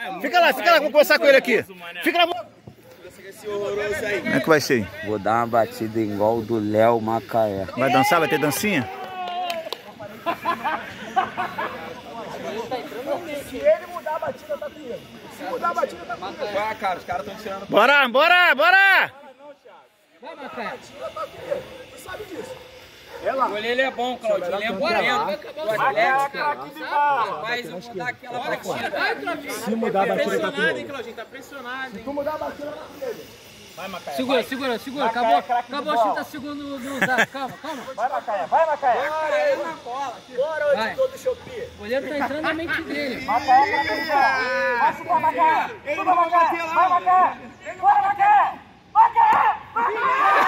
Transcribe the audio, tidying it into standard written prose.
Fica lá, vamos conversar com ele aqui. Fica lá. Como é que vai ser? Vou dar uma batida igual do Léo Macaé. Vai dançar? Vai ter dancinha? Se ele mudar a batida, tá comigo. Se mudar a batida, tá comigo. Vai, cara, os caras estão tirando. Bora! Vai, Macaé. Tu sabe disso. O goleiro é bom, Claudinho. Ele é moreno. O Atlético. Mas eu vou dar aquela batida. Se mudar a batida, tá comigo. Hein, Claudinho? Tá pressionado, hein? Se tu mudar a batida, tá comigo. Vai, Macaé. Segura. Acabou a chuta segundo no zap. Calma. Vai, Macaé. Vai, Macaé. Bora, na bola. Bora, editor do Shopee. O goleiro tá entrando na mente dele. Macaé pra posição. Vai, suba, Macaé. Suba, Macaé. Vai, Macaé. Bora, Macaé. Macaé.